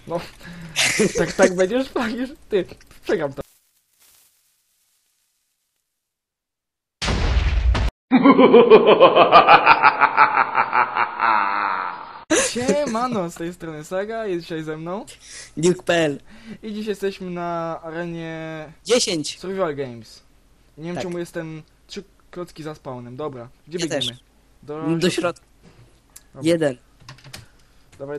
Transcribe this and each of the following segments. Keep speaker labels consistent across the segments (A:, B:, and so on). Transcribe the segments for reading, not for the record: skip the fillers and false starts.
A: No, tak będziesz płacisz, ty, przegram to. Siemano, z tej strony Saga, jest dzisiaj ze mną
B: Duke.pl
A: i dziś jesteśmy na arenie
B: 10.
A: Survival Games. Nie wiem
B: Tak.
A: czemu jestem 3 klocki za spawnem, dobra, gdzie
B: Ja
A: biegniemy?
B: też.
A: Do
B: Do środka.
A: Dobra.
B: 1.
A: Dawaj.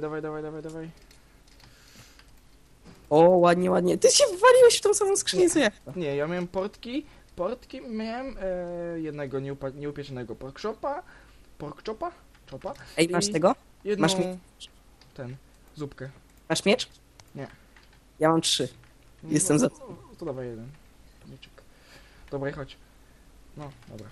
B: O, ładnie, ładnie. Ty się wwaliłeś w tą samą skrzynię co ja.
A: Nie, ja miałem portki miałem jednego nieupieczonego pork chopa,
B: Ej, masz
A: I
B: tego?
A: jedną,
B: Masz
A: zupkę.
B: Masz miecz?
A: Nie.
B: Ja mam 3. Jestem za...
A: To dawaj jeden. Paniczek. Dobra, i chodź. No, dobra.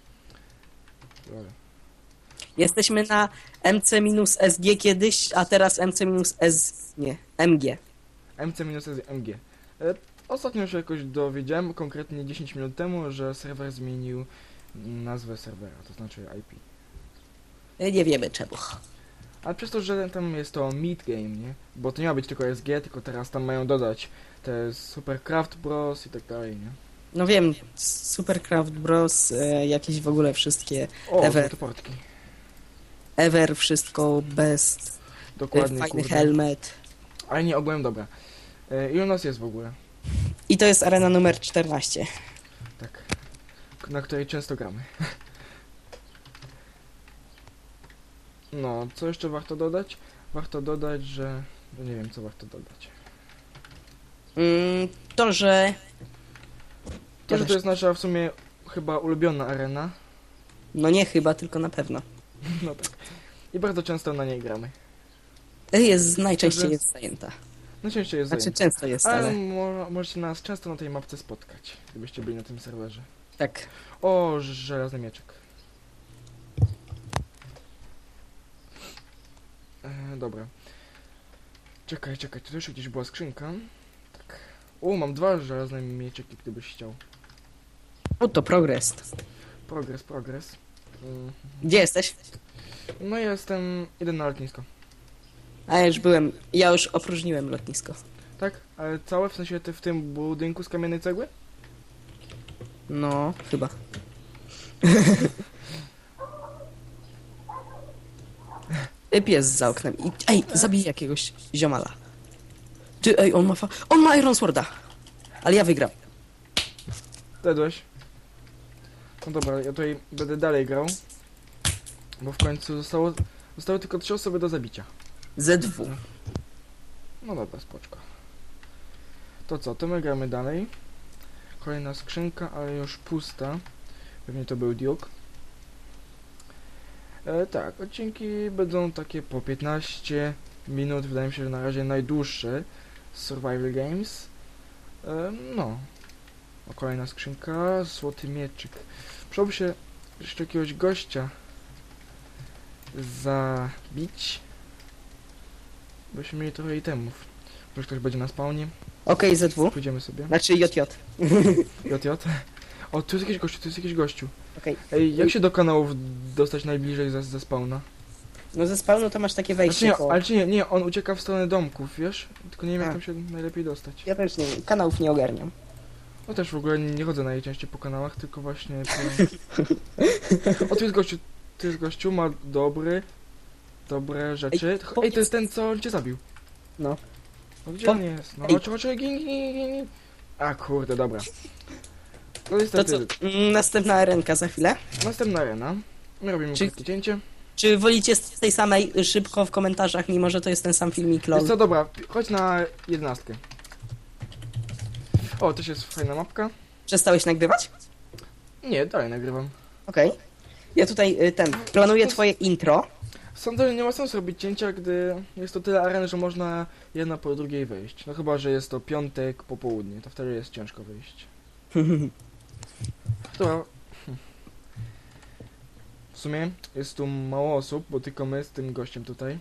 B: Jesteśmy na MC-SG kiedyś, a teraz MC-S... Nie, MG.
A: MC-MG. Ostatnio się jakoś dowiedziałem, konkretnie 10 minut temu, że serwer zmienił nazwę serwera, to znaczy IP.
B: Nie wiemy czemu.
A: Ale przez to, że tam jest to Meat Game, nie? Bo to nie ma być tylko SG, tylko teraz tam mają dodać te Supercraft Bros i tak dalej, nie?
B: No wiem, Supercraft Bros, jakieś w ogóle wszystkie,
A: O,
B: Ever.
A: to portki.
B: Ever, wszystko, Best,
A: Dokładnie,
B: fajny
A: kurde.
B: helmet.
A: Ale nie, ogółem dobra. I u nas jest w ogóle,
B: I to jest arena numer 14.
A: tak, na której często gramy. No, co jeszcze warto dodać? Warto dodać, że... No nie wiem, co warto dodać.
B: To, że...
A: To, że to jest nasza w sumie chyba ulubiona arena.
B: No nie chyba, tylko na pewno.
A: No tak. I bardzo często na niej gramy.
B: Najczęściej
A: Także-
B: jest zajęta.
A: Najczęściej jest
B: Znaczy
A: zajęta.
B: często jest,
A: Ale
B: ale
A: możecie nas często na tej mapce spotkać, gdybyście byli na tym serwerze.
B: tak.
A: O, żelazny mieczek. Dobra. Czekaj, tu jeszcze gdzieś była skrzynka. Tak. O, mam 2 żelazne mieczeki, gdybyś chciał.
B: O, to progres.
A: Progres.
B: Gdzie jesteś?
A: No idę na lotnisko.
B: A ja już ja już opróżniłem lotnisko.
A: Tak? Ale całe, w sensie ty w tym budynku z kamiennej cegły?
B: No, chyba. Pies za oknem. Ej, zabij jakiegoś ziomala. Ty, ej, on ma Iron Sworda. Ale ja wygram.
A: Dedłeś. No dobra, ja tutaj będę dalej grał. Bo w końcu zostały tylko 3 osoby do zabicia.
B: ZW.
A: No dobra, spoczko. To co, to my gramy dalej. Kolejna skrzynka, ale już pusta. Pewnie to był Duke. Tak, odcinki będą takie po 15 minut, wydaje mi się, że na razie najdłuższe z Survival Games. No. O, kolejna skrzynka, złoty mieczyk. Przydałoby się jeszcze jakiegoś gościa zabić. Byśmy mieli trochę itemów. Może ktoś będzie na spawnie.
B: Okej, ZW.
A: Pójdziemy sobie.
B: Znaczy JJ.
A: JJ. O, tu jest jakiś gościu.
B: Okej.
A: Ej, jak się do kanałów dostać najbliżej ze spawna?
B: No ze spawnu to masz takie
A: Znaczy
B: wejście.
A: nie, ale czy nie, on ucieka w stronę domków, wiesz? Tylko nie wiem, jak
B: A.
A: tam się najlepiej dostać.
B: Ja też nie wiem, kanałów nie ogarniam.
A: No też w ogóle nie chodzę najczęściej po kanałach, tylko właśnie po... O, tu jest gościu, ma dobre rzeczy. Ej, to jest ten, co cię zabił.
B: No.
A: No gdzie
B: Po-
A: on jest? No
B: Ej.
A: chodź, gin. A kurde, dobra. No
B: To
A: niestety,
B: co? Następna arenka za chwilę.
A: następna arena. My robimy
B: Czy-
A: krótkie cięcie.
B: Czy wolicie z tej samej szybko w komentarzach, mimo że to jest ten sam filmik LOL?
A: Jest co, dobra, chodź na 11. O, też jest fajna mapka.
B: Przestałeś nagrywać?
A: Nie, dalej nagrywam.
B: Okej. Ja tutaj planuję twoje intro.
A: Sądzę, że nie ma sensu robić cięcia, gdy jest to tyle aren, że można jedna po drugiej wejść. No chyba, że jest to piątek, popołudnie, to wtedy jest ciężko wyjść. Dobra. W sumie jest tu mało osób, bo tylko my z tym gościem tutaj.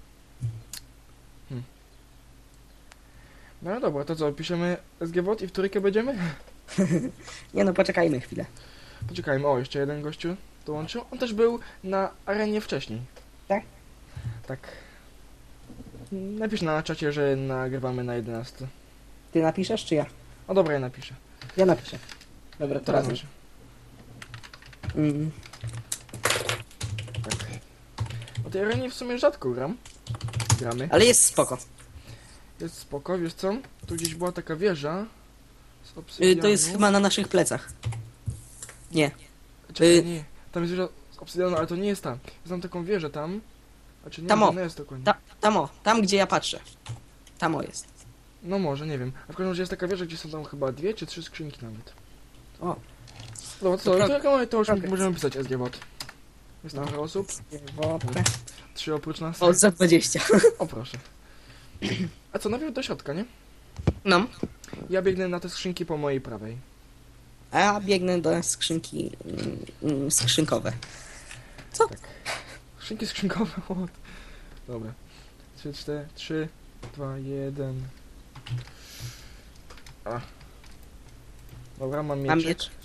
A: No dobra, to co, piszemy SGWOT i w trójkę będziemy?
B: Nie no, poczekajmy chwilę.
A: Poczekajmy, o, jeszcze jeden gościu dołączył. On też był na arenie wcześniej.
B: Tak?
A: Tak. Napisz na czacie, że nagrywamy na 11.
B: Ty napiszesz, czy ja?
A: O dobra, ja napiszę.
B: Ja napiszę. Dobra, to
A: Teraz
B: razem.
A: napiszę.
B: Mm.
A: Tak. O tej arenie w sumie rzadko gramy.
B: Ale jest spoko.
A: Jest spoko, wiesz co? Tu gdzieś była taka wieża z obsydianu.
B: To jest chyba na naszych plecach. Nie.
A: Czekaj, nie. Tam jest wieża z obsydianu, ale to nie jest tam. Jest tam taką wieżę tam. A czy nie
B: Tam
A: wiem,
B: o.
A: no jest dokładnie.
B: Tam gdzie ja patrzę. Tam o jest.
A: No może, nie wiem. A w każdym razie jest taka wieża, gdzie są tam chyba 2 czy 3 skrzynki nawet.
B: O.
A: Dobra, co? To już
B: progres.
A: możemy pisać SGBot. Jest tam
B: No.
A: parę osób.
B: Wopę.
A: 3 oprócz nas.
B: O, za 20.
A: O proszę. A co, najpierw do środka, nie?
B: No.
A: Ja biegnę na te skrzynki po mojej prawej.
B: A ja biegnę do skrzynki skrzynkowe. Co?
A: Skrzynki skrzynkowe, o. Dobra. 3, 4, 3, 2, 1. A. Dobra, mam
B: Mam
A: mieczek.
B: miecz,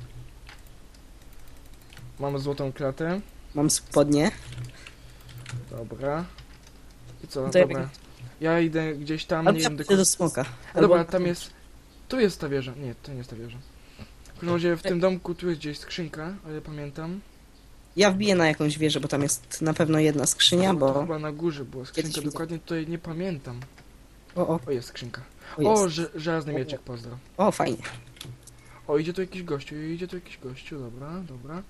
A: Mam złotą klatę.
B: mam spodnie.
A: Dobra. I co?
B: To ja
A: Dobra. Ja idę gdzieś tam,
B: A
A: nie
B: ja
A: wiem
B: pójdę do smoka.
A: Dobra, tam jest... Tu jest ta wieża. Nie, to nie jest ta wieża. W każdym razie w tym domku tu jest gdzieś skrzynka, ale pamiętam.
B: Ja wbiję na jakąś wieżę, bo tam jest na pewno jedna skrzynia,
A: To
B: bo...
A: chyba na górze była skrzynka,
B: Kiedyś widzę.
A: dokładnie tutaj nie pamiętam.
B: O,
A: O, jest skrzynka.
B: o, jest.
A: O, żelazny mieczek, pozdro.
B: O, fajnie.
A: O, idzie tu jakiś gościu, dobra, dobra.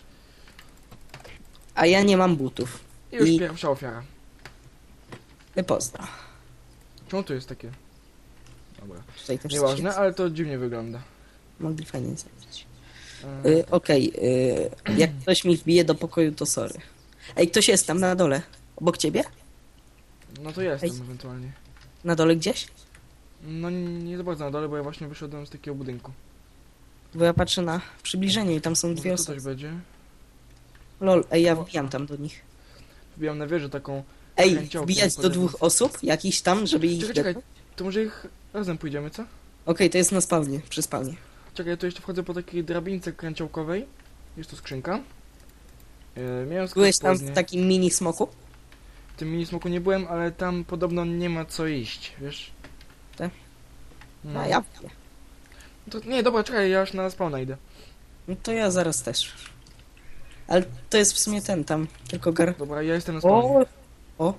B: A ja nie mam butów.
A: I już
B: I-
A: pierwsza ofiara.
B: Pozdro.
A: Czemu tu jest takie? Dobra.
B: Tutaj też
A: Nieważne,
B: coś
A: ale to dziwnie wygląda.
B: jest. Mogli fajnie zrobić.
A: E,
B: Okej, jak ktoś mi wbije do pokoju, to sorry. Ej, ktoś jest tam na dole. Obok ciebie?
A: No to jestem
B: Ej.
A: ewentualnie.
B: Na dole gdzieś?
A: No nie za bardzo na dole, bo ja właśnie wyszedłem z takiego budynku.
B: Bo ja patrzę na przybliżenie i tam są dwie
A: Może tu coś
B: osoby.
A: będzie.
B: Lol, ej, ja wbijam tam do nich.
A: Wbijam na wieżę taką...
B: Ej,
A: Kręciołkiem
B: wbijać do
A: polecam.
B: 2 osób? Jakiś tam, żeby ich...
A: Czekaj, to może ich razem pójdziemy, co?
B: Okej, to jest na spawnie, przy spawnie.
A: Czekaj, ja tu jeszcze wchodzę po takiej drabince kręciołkowej. Jest tu skrzynka. Miałem
B: Byłeś tam
A: spodnie.
B: w takim mini smoku?
A: W tym mini smoku nie byłem, ale tam podobno nie ma co iść, wiesz?
B: Tak?
A: No.
B: A ja wbiję.
A: To, nie, dobra, czekaj, ja już na spawna idę.
B: No to ja zaraz też. Ale to jest w sumie ten tam, tylko gar...
A: Dobra, ja jestem na spawnie.
B: O! O!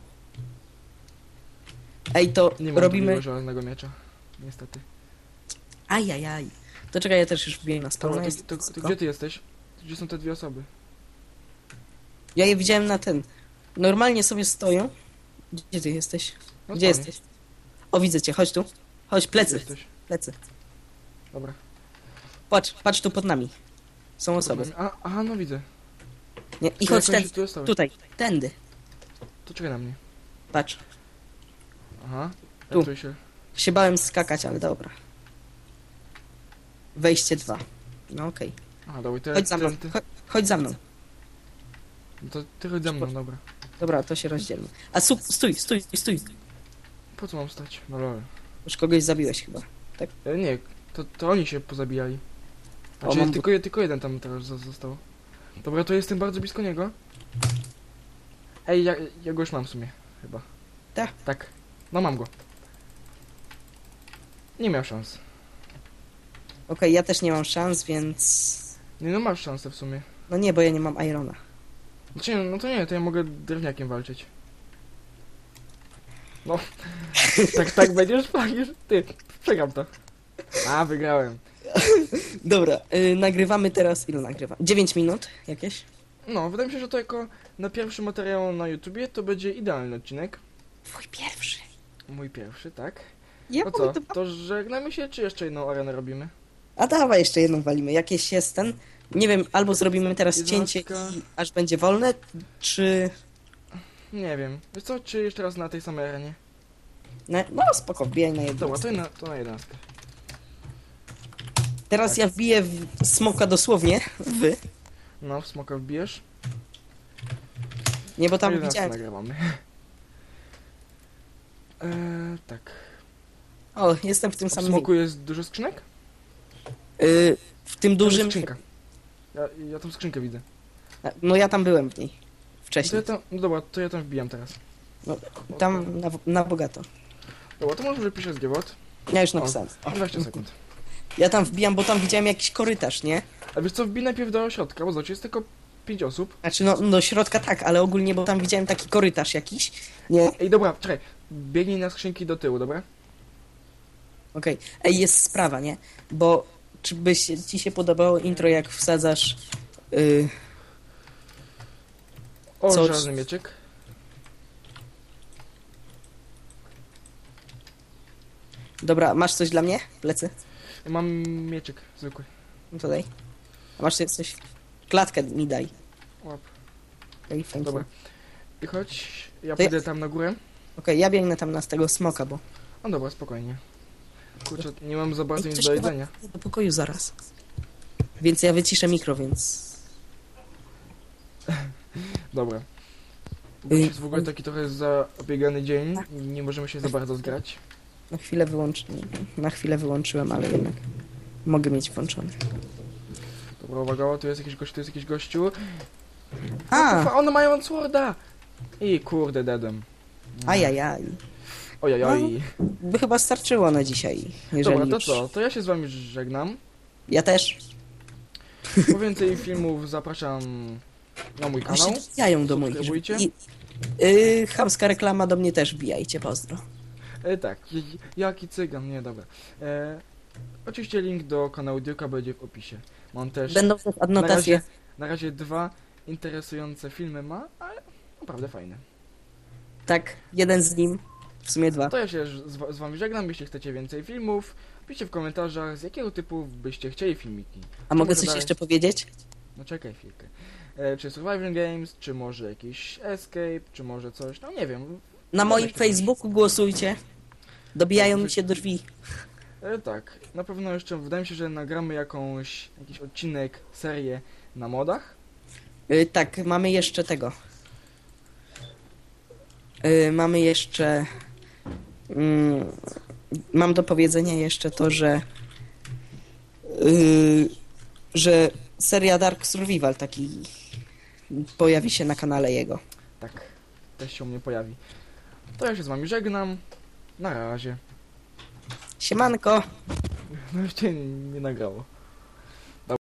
B: Ej, to
A: Nie mam
B: robimy...
A: drugiego żelaznego miecza. Niestety.
B: Ajajaj. To czekaj, ja też już wbiję na
A: Dobra,
B: spawna.
A: to,
B: jest
A: to
B: wysoko.
A: gdzie ty jesteś? Gdzie są te dwie osoby?
B: Ja je widziałem na ten. Normalnie sobie stoją. Gdzie ty jesteś?
A: No
B: Gdzie
A: spawnie.
B: jesteś? O, widzę cię, chodź tu. Chodź,
A: Gdzie
B: plecy,
A: jesteś?
B: plecy.
A: Dobra.
B: Patrz tu pod nami. Są osoby.
A: Aha, no widzę.
B: Nie, i
A: To
B: chodź
A: jak oni
B: ten,
A: się tu dostałeś?
B: tutaj, tędy.
A: To czekaj na mnie.
B: Patrz.
A: Aha.
B: Tu.
A: Ja czuję się.
B: Się bałem skakać, ale dobra. Wejście 2. No okej.
A: Aha, dobra, to
B: Chodź za mną, chodź za mną.
A: to ty chodź za mną, dobra.
B: Dobra, to się rozdzielmy. A stój.
A: Po co mam stać? No lol.
B: Już kogoś zabiłeś chyba.
A: Nie, to oni się pozabijali.
B: O,
A: Znaczy
B: mam
A: tylko jeden tam teraz został. Dobra, to jestem bardzo blisko niego. Ej, ja go już mam w sumie, chyba.
B: Tak?
A: Tak. No mam go. Nie miał szans.
B: Okej, ja też nie mam szans, więc...
A: Nie, no masz szansę w sumie.
B: No nie, bo ja nie mam Irona.
A: Znaczy, no to nie, to ja mogę drewniakiem walczyć. No. tak będziesz palisz? Ty, przegram to. A, wygrałem.
B: Dobra, nagrywamy teraz... Ile nagrywam? 9 minut jakieś?
A: No, wydaje mi się, że to jako na pierwszy materiał na YouTubie to będzie idealny odcinek.
B: Twój pierwszy.
A: Mój pierwszy, tak?
B: Ja
A: No
B: mówię,
A: co, to żegnamy się, czy jeszcze jedną arenę robimy?
B: A dawaj jeszcze jedną walimy. Jakieś jest ten... Nie wiem, albo zrobimy teraz
A: 11.
B: cięcie i aż będzie wolne, czy...
A: Nie wiem. Wiesz co, czy jeszcze raz na tej samej arenie?
B: No spoko, wbijaj na jedną.
A: Dobra, to na 11.
B: Teraz ja wbiję w smoka dosłownie.
A: No, w smoka wbijesz.
B: Nie, bo tam
A: 11
B: widziałem...
A: nagrywamy. Tak.
B: O, jestem w tym
A: W
B: samym...
A: smoku jest dużo skrzynek?
B: W tym
A: Tam jest
B: dużym...
A: skrzynka. Ja tą skrzynkę widzę.
B: No ja tam byłem w niej.
A: No, to
B: Wcześniej.
A: ja tam, no dobra, to ja tam wbijam teraz.
B: No, tam na bogato.
A: Dobra, to może wypiszę zgiewot.
B: Ja już
A: O,
B: napisałem.
A: 20 sekund.
B: Ja tam wbijam, bo tam widziałem jakiś korytarz, nie?
A: A wiesz co, wbij najpierw do środka, bo zobacz, jest tylko 5 osób.
B: Znaczy no do środka tak, ale ogólnie, bo tam widziałem taki korytarz jakiś. Nie,
A: Ej, dobra, czekaj. Biegnij na skrzynki do tyłu, dobra?
B: okej. Ej, jest sprawa, nie? Bo czy ci się podobało intro, jak wsadzasz...
A: O,
B: Co-
A: żelazny mieczyk.
B: Dobra, masz coś dla mnie? Plecy?
A: Ja mam mieczyk zwykły.
B: No to daj. A masz coś? Klatkę mi daj.
A: Łap.
B: Okej, thank
A: Dobra.
B: you.
A: I chodź, ja
B: To ja-
A: pójdę tam na górę.
B: Okej, ja biegnę tam na z tego smoka, bo...
A: No dobra, spokojnie. Kurczę, nie mam za bardzo
B: Ej,
A: nic
B: coś
A: do
B: chyba-
A: jedzenia.
B: Do pokoju zaraz. Więc ja wyciszę mikro, więc...
A: Dobra. Bo
B: Ej,
A: jest w ogóle taki trochę zabiegany dzień. Nie możemy się za bardzo zgrać.
B: Na chwilę wyłączyłem, ale jednak mogę mieć włączony.
A: Dobra, uwaga, tu jest jakiś gościu, tu jest jakiś gościu.
B: A,
A: Kurwa, one mają sworda! I kurde, dedem.
B: ajajaj.
A: Ojajoj.
B: By chyba starczyło na dzisiaj, jeżeli
A: Dobra, to
B: już...
A: co? To ja się z wami żegnam.
B: Ja też.
A: Po więcej filmów zapraszam na mój kanał.
B: Właśnie wbijają do moich.
A: Subskrybujcie.
B: Chamska reklama do mnie też wbijajcie, pozdro.
A: Tak, jaki cygan, nie, dobra. Oczywiście link do kanału Duke'a będzie w opisie. Mam też
B: Będą też adnotacje.
A: na razie 2 interesujące filmy ma, ale naprawdę fajne.
B: Tak, jeden z nim, w sumie dwa.
A: To ja się z wami żegnam, jeśli chcecie więcej filmów, piszcie w komentarzach, z jakiego typu byście chcieli filmiki.
B: A mogę
A: może
B: coś
A: dalej?
B: jeszcze powiedzieć?
A: No czekaj chwilkę. Czy Survival Games, czy może jakiś Escape, czy może coś, no nie wiem.
B: Na moim
A: Weź to coś.
B: Facebooku głosujcie. Dobijają mi się do drzwi.
A: Tak, na pewno jeszcze wydaje mi się, że nagramy jakiś odcinek, serię na modach.
B: Tak, mamy jeszcze tego. Mamy jeszcze... mam do powiedzenia jeszcze to, że seria Dark Survival taki pojawi się na kanale jego.
A: Tak, też się u mnie pojawi. To ja się z wami żegnam. Na razie.
B: Siemanko!
A: No już cię nie nagrało.